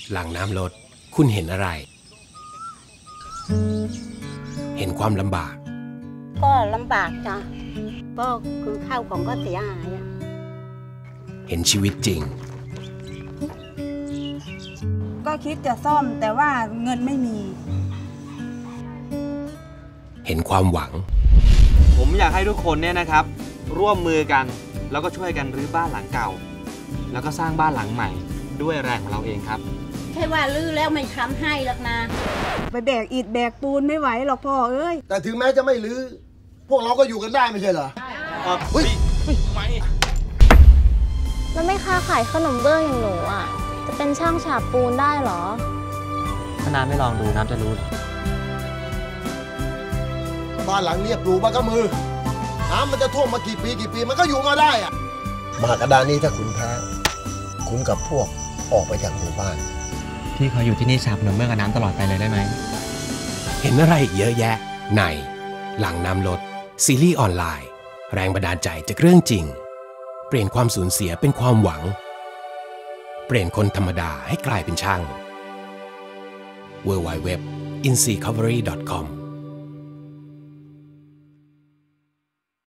หลังน้ำลดคุณเห็นอะไร เห็นความลำบากก็ลำบากจ้ะก็คือข้าวของก็เสียหายเห็นชีวิตจริงก็คิดจะซ่อมแต่ว่าเงินไม่มีเห็นความหวังผมอยากให้ทุกคนเนี่ยนะครับร่วมมือกันแล้วก็ช่วยกันรื้อบ้านหลังเก่าแล้วก็สร้างบ้านหลังใหม่ด้วยแรงของเราเองครับใช่ว่ารื้อแล้วไม่ทำให้หรอกนะไปแบกอิฐแบกปูนไม่ไหวหรอกพ่อเอ้ยแต่ถึงแม้จะไม่รื้อพวกเราก็อยู่กันได้ไม่ใช่เหรอเฮ้ยไม่แล้วไม่ค้าขายขนมเบื้องอย่างหนูอ่ะจะเป็นช่างฉาบปูนได้เหรอถ้าน้ำไม่ลองดูน้ำจะรู้บ้านหลังเรียบรูบ้านก็มือน้ำมันจะท่วมมากี่ปีมันก็อยู่มาได้อะมหากระดานนี้ถ้าคุณแพ้คุณกับพวกออกไปจากหมู่บ้านพี่เขาอยู่ที่นี่ฉาบขนมเบื้องกับน้ำตลอดไปเลยได้ไหมเห็นอะไรอีกเยอะแยะในหลังน้ำลดซีรีส์ออนไลน์แรงบันดาลใจจากเรื่องจริงเปลี่ยนความสูญเสียเป็นความหวังเปลี่ยนคนธรรมดาให้กลายเป็นช่าง www.inseecovery.com